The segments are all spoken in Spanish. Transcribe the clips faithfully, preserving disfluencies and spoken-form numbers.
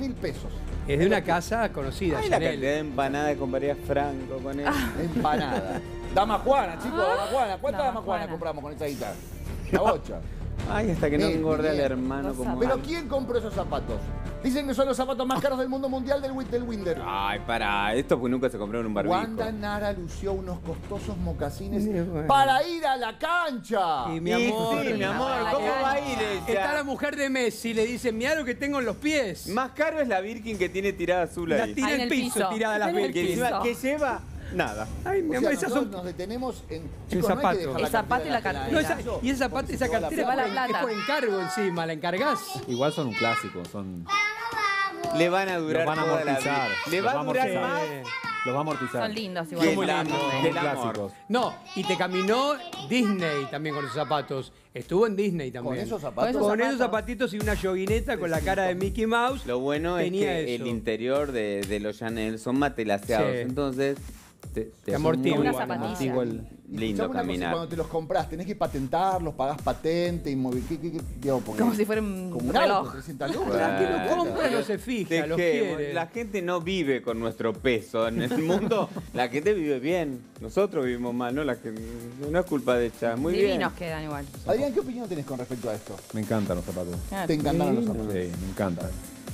mil pesos. Es de una casa conocida, Ay, la Chanel. cantidad de empanadas con María Franco con él. Empanada. Dama Juana, chicos, Dama Juana. ¿Cuántas Dama Dama Juana Juana. compramos con esa guita? La bocha. Ay, hasta que no Bien, engorde al bien. hermano Los como Pero él. ¿quién compró esos zapatos? Dicen que son los zapatos más caros del mundo mundial del, Wi- del Winder. Ay, pará, esto pues nunca se compró en un barbijo. Wanda Nara lució unos costosos mocasines Sí, bueno. para ir a la cancha. Y mi Y amor, sí, mi amor, ¿cómo va a ir ella? está la mujer de Messi, le dice, mirá lo que tengo en los pies. Más caro es la Birkin que tiene tirada azul La ahí. tira Ahí al en el piso, piso. tirada las En el Que, Birkin. encima- piso. que lleva nada. Ay, mi O amor, sea, esas nosotros son... nos detenemos en... El Chicos, no hay zapato. que dejar El zapato y la cartera No, en esa- eso, y esa, porque parte, se esa te va la cartera va la es plata. por encargo encima, ¿la encargás? Igual son un clásico, son... Le van a durar Los van a toda la amortizar. vida. Le Los va va a a durar amortizar. más Los va a amortizar. Son lindos que igual. el muy amor. lindos. que Son el amor. clásicos. No, y te caminó Disney también con esos zapatos. Estuvo en Disney también. Con esos zapatos. Con Con esos esos zapatitos y una joguineta con la cara de Mickey Mouse. Lo bueno es Tenía que eso. el interior de, de los Chanel son matelaseados. Sí. entonces Te, Te amortigua. Una Una zapatilla. amortigua el... Y lindo escuchame una cosa, caminar. cuando te los compras, tenés que patentarlos, pagás patente, inmobiliario. ¿qué- qué- qué- digo, porque- Como si fuera un como un reloj. auto, trescientas lucas. La que lo Bueno. compra no se fija, los Dejemos, quiere. la gente no vive con nuestro peso en el mundo. La gente vive bien. Nosotros vivimos mal, ¿no? La que, no es culpa de ella. Muy Divinos bien. quedan igual. Adrián, ¿qué opinión tenés con respecto a esto? Me encantan los zapatos. Ah, ¿Te encantaron los Sí, zapatos? me encantan.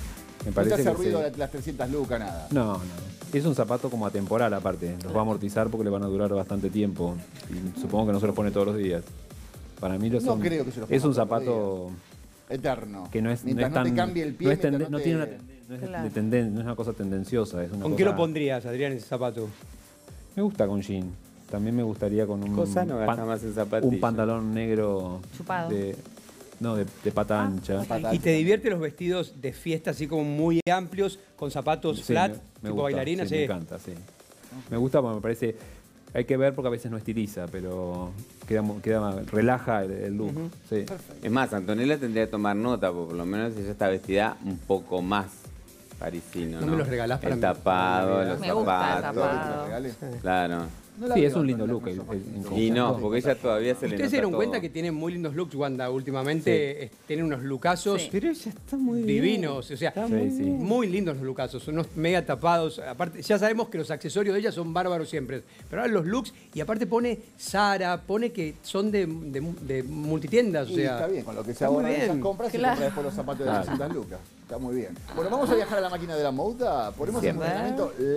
Me No te parece hace que ruido se- las- las trescientas lucas, nada. No, no. Es un zapato como atemporal aparte. Los va a amortizar porque le van a durar bastante tiempo. Y supongo que no se los pone todos los días. Para mí lo No son. creo que se los Es ponga un todos los zapato Eterno. que no es, no Mientras es no, tan. te cambie el pie, no, es mientras tende- no no te- tiene una tende- no es, Claro. de tenden- no es una cosa tendenciosa. Es una ¿Con cosa- qué lo pondrías, Adrián, ese zapato? Me gusta con jean. También me gustaría con un. Cosa no gasta pan- más en zapatillas. Un pantalón negro. Chupado. De, no, de, de pata ancha. Pata ¿Y te divierte los vestidos de fiesta así como muy amplios, con zapatos Sí, flat, me- me tipo gusta, bailarina? sí, Sí. Me encanta, sí. Me gusta porque me parece. Hay que ver porque a veces no estiliza, pero queda, mu- queda relaja el, el look. Sí. Es más, Antonella tendría que tomar nota, porque por lo menos ella está vestida un poco más parisino, ¿No ¿no? me los regalás para el mí? tapado, Me los gusta el zapatos. tapado. Regalé. Claro. No la Sí, veo es un lindo con la- look. con el- esos el- en zapatos. Y no, conjunto. porque ella todavía se le ¿Ustedes nota se dieron todo. cuenta que tiene muy lindos looks, Wanda, últimamente? eh, Tiene unos lookazos Sí. Pero ella está muy bien. divinos, o sea, Sí, sí. muy lindos los lookazos, unos mega tapados. Aparte, ya sabemos que los accesorios de ella son bárbaros siempre, pero ahora los looks, y aparte pone Zara, pone que son de, de, de multitiendas, o Y sea... está bien, con lo que se está muy ahorran esas bien. compras, se Claro. compra después los zapatos de trescientas lucas. Está muy bien. Bueno, vamos a viajar a la máquina de la moda. Ponemos en Siempre. funcionamiento